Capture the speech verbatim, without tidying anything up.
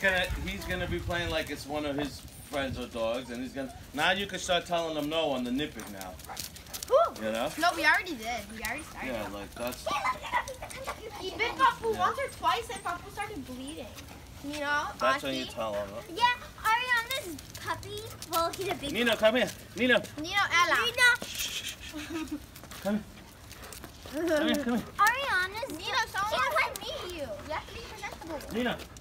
gonna he's gonna be playing like it's one of his friends or dogs, and he's gonna now you can start telling them no on the nipping now. Woo. You know? No, we already did. We already started. Yeah, like that's. He bit Papu once or twice, and Papu started bleeding. You know? That's Auntie? when you tell them. Huh? Yeah, Ariana's puppy. Well, he's a big. Nino, come here. Nino. Nino, Ella. Nino. Come here. Come here, come here. Ariana's. Nino, someone wants to meet you. You have to be presentable. Nino.